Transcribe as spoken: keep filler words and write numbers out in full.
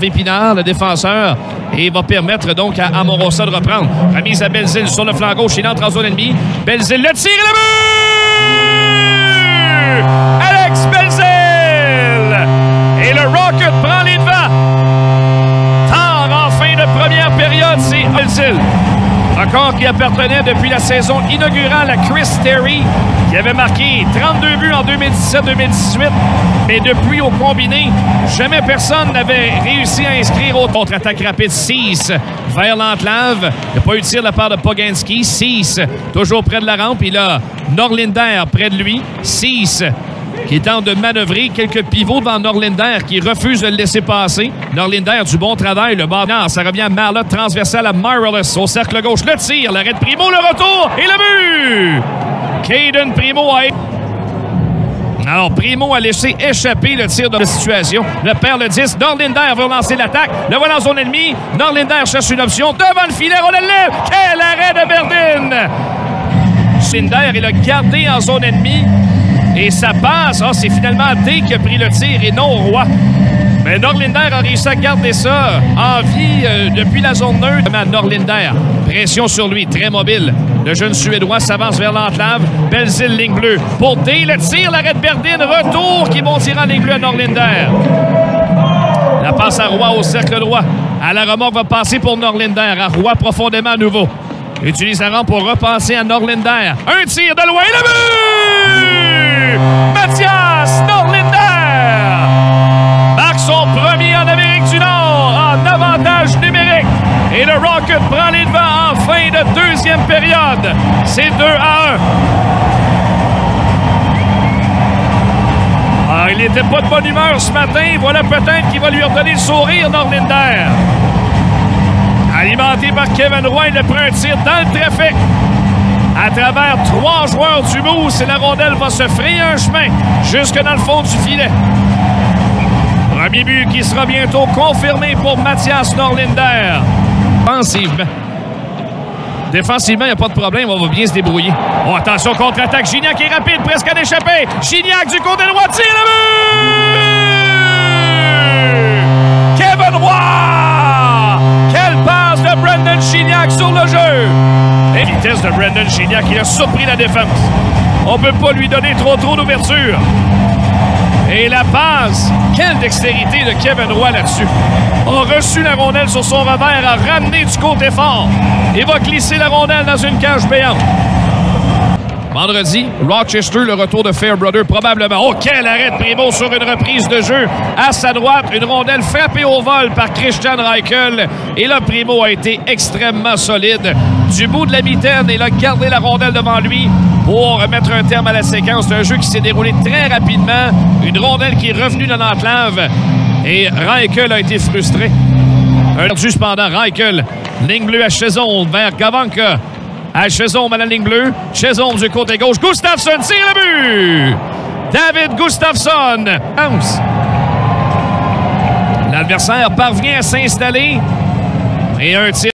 Pinard, le défenseur, et va permettre donc à Amorosa de reprendre. Remise à Belzile sur le flanc gauche, il entre en zone ennemie. Belzile le tire, le but! Alex Belzile! Et le Rocket prend les devants. Tard en fin de première période, c'est Belzile. Record qui appartenait depuis la saison inaugurale à Chris Terry, qui avait marqué trente-deux buts en deux mille dix-sept deux mille dix-huit. Mais depuis au combiné, jamais personne n'avait réussi à inscrire au contre-attaque rapide. six vers l'enclave. Il n'y a pas eu de tir de la part de Poganski. six toujours près de la rampe. Il a Norlinder près de lui. six qui tente de manœuvrer quelques pivots devant Norlinder qui refuse de le laisser passer. Norlinder, du bon travail, le bord nord, ça revient à Marlotte, transversale à Marvelous au cercle gauche. Le tir, l'arrêt de Primeau, le retour et le but! Cayden Primeau a... Alors, Primeau a laissé échapper le tir de la situation. Le perd le dix. Norlinder veut lancer l'attaque. Le voilà en zone ennemie. Norlinder cherche une option. Devant le filet, on le lève. Quel arrêt de Verdine! Norlinder, il a gardé en zone ennemie. Et ça passe. Ah, c'est finalement D qui a pris le tir et non Roy. Mais Norlinder a réussi à garder ça en vie euh, depuis la zone neutre. Norlinder, pression sur lui, très mobile. Le jeune Suédois s'avance vers l'enclave. Belzile, ligne bleue. Pour D, le tir, l'arrêt de Berdine. Retour qui est bon tirant en ligne bleue à Norlinder. La passe à Roy au cercle droit. À la remorque va passer pour Norlinder. À Roy profondément à nouveau. Utilise la rampe pour repasser à Norlinder. Un tir de loin, le but! Mattias Norlinder marque son premier en Amérique du Nord en avantage numérique. Et le Rocket prend les devants en fin de deuxième période. C'est deux à un. Ah, il n'était pas de bonne humeur ce matin. Voilà peut-être qu'il va lui redonner le sourire, Norlinder. Alimenté par Kevin Roy, il a pris un tir dans le trafic. À travers trois joueurs du Mousse, et la rondelle va se frayer un chemin jusque dans le fond du filet. Premier but qui sera bientôt confirmé pour Mattias Norlinder. Offensivement. Défensivement, il n'y a pas de problème. On va bien se débrouiller. Oh, attention, contre-attaque. Gignac est rapide, presque à l'échappée. Gignac du côté droit, tire le but! Kevin Roy! Quelle passe de Brendan Gignac sur le jeu! La vitesse de Brendan Gignac, il a surpris la défense. On ne peut pas lui donner trop trop d'ouverture. Et la passe, quelle dextérité de Kevin Roy là-dessus. A reçu la rondelle sur son revers, a ramené du côté fort et va glisser la rondelle dans une cage béante. Vendredi, Rochester, le retour de Fairbrother, probablement. Oh, quel arrêt de Primeau sur une reprise de jeu. À sa droite, une rondelle frappée au vol par Christian Reichel. Et là, Primeau a été extrêmement solide. Du bout de la mitaine, il a gardé la rondelle devant lui pour mettre un terme à la séquence d'un jeu qui s'est déroulé très rapidement. Une rondelle qui est revenue dans l'enclave. Et Reichel a été frustré. Un perdu cependant, Reichel. Ligne bleue à Chezon vers Gavanka. À Chezon à la ligne bleue. Chezon du côté gauche. Gustafsson tire le but! David Gustafsson. L'adversaire parvient à s'installer. Et un tir.